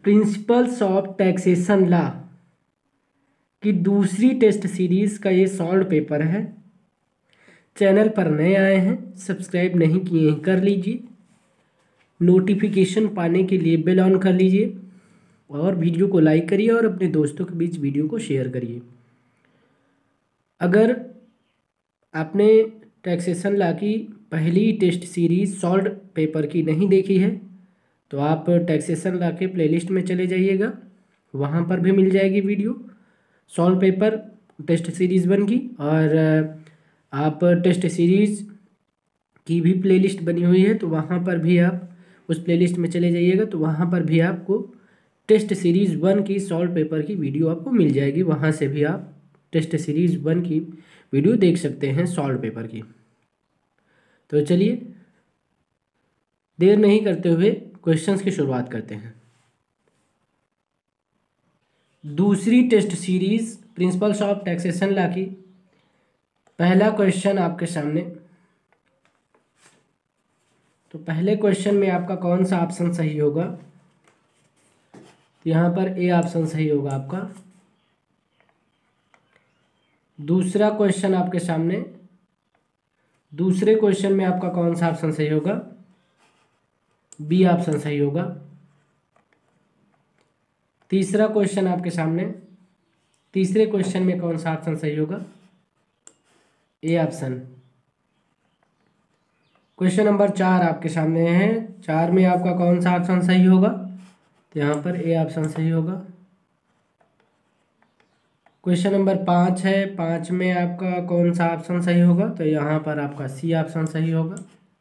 Principles of taxation law की दूसरी test series का ये सॉल्व पेपर है। चैनल पर नए आए हैं, सब्सक्राइब नहीं किए हैं, कर लीजिए। नोटिफिकेशन पाने के लिए बेल ऑन कर लीजिए और वीडियो को लाइक करिए और अपने दोस्तों के बीच वीडियो को शेयर करिए। अगर आपने टैक्सेशन लॉ की पहली टेस्ट सीरीज सॉल्व पेपर की नहीं देखी है तो आप टैक्सेशन लॉ के प्लेलिस्ट में चले जाइएगा, वहाँ पर भी मिल जाएगी video solve paper test series 1 की। और आप टेस्ट सीरीज़ की भी प्लेलिस्ट बनी हुई है तो वहाँ पर भी आप उस प्लेलिस्ट में चले जाइएगा, तो वहाँ पर भी आपको टेस्ट सीरीज़ 1 की सॉल्व पेपर की वीडियो आपको मिल जाएगी। वहाँ से भी आप टेस्ट सीरीज़ 1 की वीडियो देख सकते हैं सॉल्व पेपर की। तो चलिए देर नहीं करते हुए क्वेश्चंस की शुरुआत करते हैं। दूसरी test series principles of taxation law की पहला क्वेश्चन आपके सामने। तो पहले क्वेश्चन में आपका कौन सा ऑप्शन सही होगा? तो यहाँ पर ए ऑप्शन सही होगा आपका। दूसरा क्वेश्चन आपके सामने, दूसरे क्वेश्चन में आपका कौन सा ऑप्शन सही होगा? बी ऑप्शन सही होगा। तीसरा क्वेश्चन आपके सामने, तीसरे क्वेश्चन में कौन सा ऑप्शन सही होगा? A option. क्वेश्चन नंबर 4 आपके सामने है, 4 में आपका कौन सा ऑप्शन सही होगा? तो यहाँ पर ए ऑप्शन सही होगा। क्वेश्चन नंबर 5 है, 5 में आपका कौन सा ऑप्शन सही होगा? तो यहाँ पर आपका सी ऑप्शन सही होगा।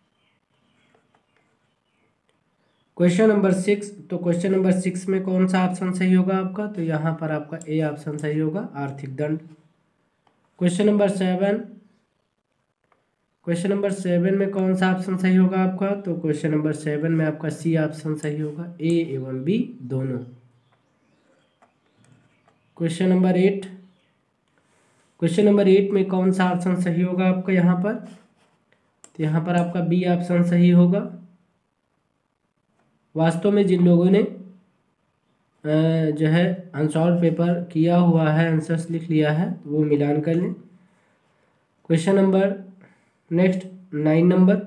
क्वेश्चन नंबर 6, तो क्वेश्चन नंबर 6 में कौन सा ऑप्शन सही होगा आपका? तो यहाँ पर आपका ए ऑप्शन सही होगा, आर्थिक दंड। क्वेश्चन नंबर 7, क्वेश्चन नंबर 7 में कौन सा ऑप्शन सही होगा आपका? तो क्वेश्चन नंबर 7 में आपका सी ऑप्शन सही होगा, ए एवं बी दोनों। क्वेश्चन नंबर 8, क्वेश्चन नंबर 8 में कौन सा ऑप्शन सही होगा आपका यहाँ पर? तो यहाँ पर आपका बी ऑप्शन सही होगा। वास्तव में जिन लोगों ने जो है अनसॉल्व पेपर किया हुआ है, आंसर्स लिख लिया है, तो वो मिलान कर लें। Question number next 9 number,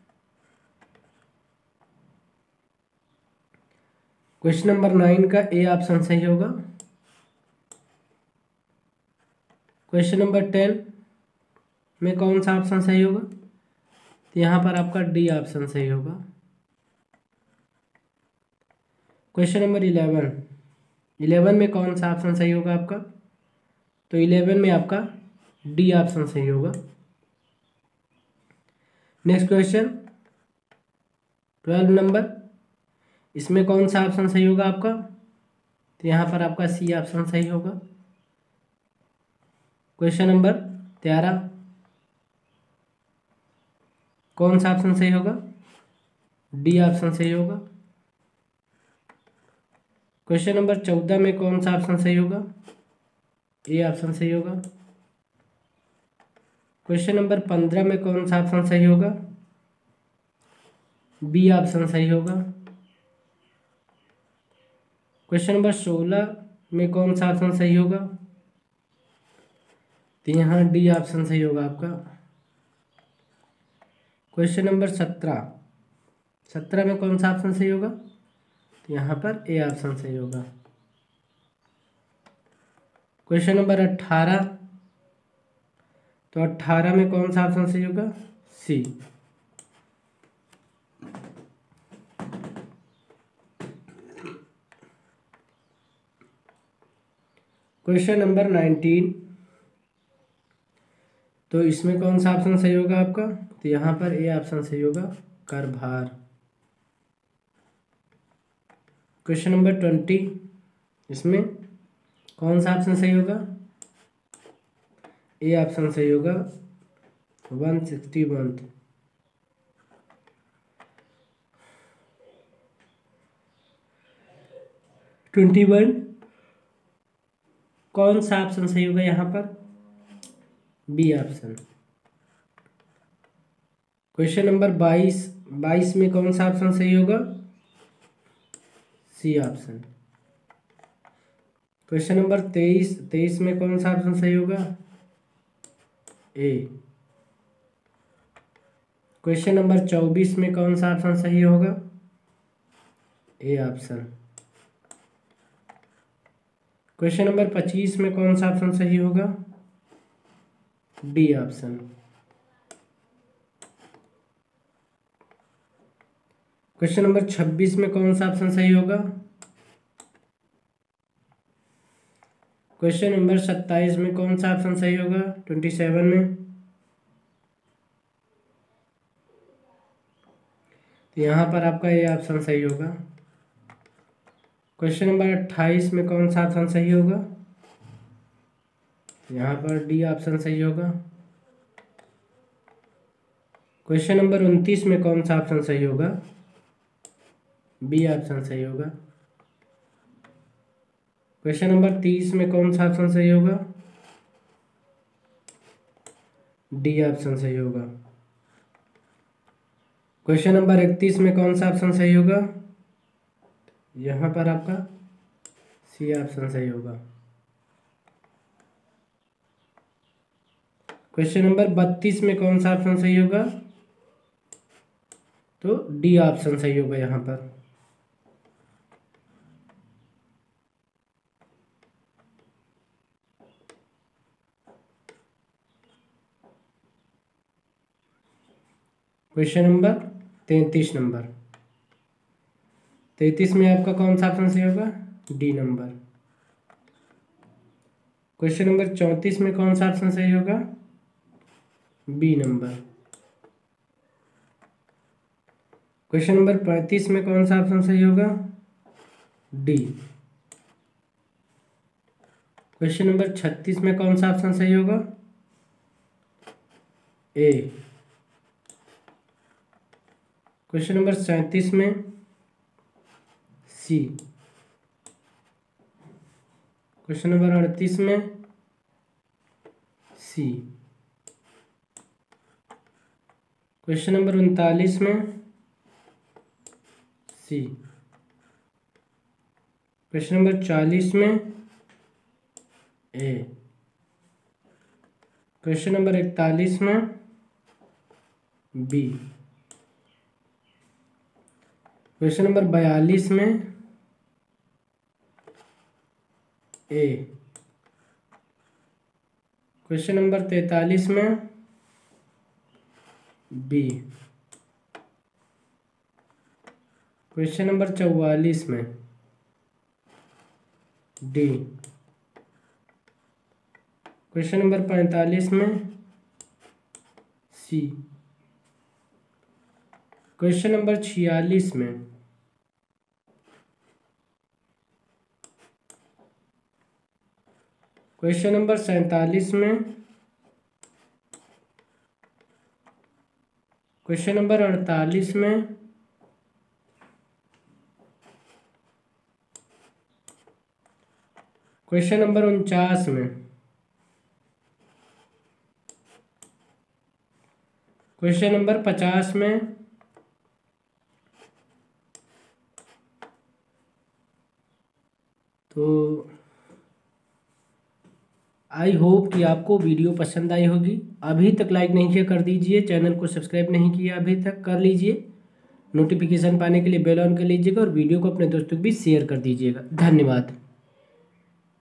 question number 9 का ए ऑप्शन सही होगा। क्वेश्चन नंबर 10 में कौन सा ऑप्शन सही होगा? तो यहाँ पर आपका डी ऑप्शन सही होगा। क्वेश्चन नंबर 11 में कौन सा ऑप्शन सही होगा आपका? तो 11 में आपका डी ऑप्शन सही होगा। नेक्स्ट क्वेश्चन 12 नंबर, इसमें कौन सा ऑप्शन सही होगा आपका? तो यहाँ पर आपका सी ऑप्शन सही होगा। क्वेश्चन नंबर 13, कौन सा ऑप्शन सही होगा? डी ऑप्शन सही होगा। क्वेश्चन नंबर 14 में कौन सा ऑप्शन सही होगा? ए ऑप्शन सही होगा। क्वेश्चन नंबर 15 में कौन सा ऑप्शन सही होगा? बी ऑप्शन सही होगा। क्वेश्चन नंबर 16 में कौन सा ऑप्शन सही होगा? तो यहाँ डी ऑप्शन सही होगा आपका। क्वेश्चन नंबर 17 में कौन सा ऑप्शन सही होगा? तो यहाँ पर ए ऑप्शन सही होगा। क्वेश्चन नंबर 18, तो 18 में कौन सा ऑप्शन सही होगा? सी। क्वेश्चन नंबर 19, तो इसमें कौन सा ऑप्शन सही होगा आपका? तो यहाँ पर ए ऑप्शन सही होगा, कर भार। क्वेश्चन नंबर 20, इसमें कौन सा ऑप्शन सही होगा? ए ऑप्शन सही होगा, 161। ट्वेंटी वन कौन सा ऑप्शन सही होगा यहाँ पर? B option. क्वेश्चन नंबर 22 में कौन सा ऑप्शन सही होगा? C option. क्वेश्चन नंबर 23 में कौन सा ऑप्शन सही होगा? ए। क्वेश्चन नंबर 24 में कौन सा ऑप्शन सही होगा? A option. क्वेश्चन नंबर 25 में कौन सा ऑप्शन सही होगा? D option. क्वेश्चन नंबर 26 में कौन सा ऑप्शन सही होगा? क्वेश्चन नंबर 27 में कौन सा ऑप्शन सही होगा? 27 में तो यहाँ पर आपका ये ऑप्शन सही होगा। क्वेश्चन नंबर 28 में कौन सा ऑप्शन सही होगा? यहाँ पर डी ऑप्शन सही होगा। क्वेश्चन नंबर 29 में कौन सा ऑप्शन सही होगा? बी ऑप्शन सही होगा। क्वेश्चन नंबर 30 में कौन सा ऑप्शन सही होगा? डी ऑप्शन सही होगा। क्वेश्चन नंबर 31 में कौन सा ऑप्शन सही होगा? यहाँ पर आपका सी ऑप्शन सही होगा। क्वेश्चन नंबर 32 में कौन सा ऑप्शन सही होगा? तो डी ऑप्शन सही होगा यहाँ पर। क्वेश्चन नंबर 33 नंबर 33 में आपका कौन सा ऑप्शन सही होगा? D number. क्वेश्चन नंबर 34 में कौन सा ऑप्शन सही होगा? B number. क्वेश्चन नंबर 35 में कौन सा ऑप्शन सही होगा? डी। क्वेश्चन नंबर 36 में कौन सा ऑप्शन सही होगा? ए। क्वेश्चन नंबर 37 में सी। क्वेश्चन नंबर 38 में सी। क्वेश्चन नंबर 39 में सी। क्वेश्चन नंबर 40 में ए। क्वेश्चन नंबर 41 में बी। क्वेश्चन नंबर 42 में ए। क्वेश्चन नंबर 43 में बी। क्वेश्चन नंबर 44 में डी। क्वेश्चन नंबर 45 में सी। क्वेश्चन नंबर 46 में क्वेश्चन नंबर 47 में क्वेश्चन नंबर 48 में क्वेश्चन नंबर 49 में क्वेश्चन नंबर 50 में तो आई होप कि आपको वीडियो पसंद आई होगी। अभी तक लाइक नहीं किया कर दीजिए, चैनल को सब्सक्राइब नहीं किया अभी तक कर लीजिए। नोटिफिकेशन पाने के लिए बेल ऑन कर लीजिएगा और वीडियो को अपने दोस्तों को भी शेयर कर दीजिएगा। धन्यवाद।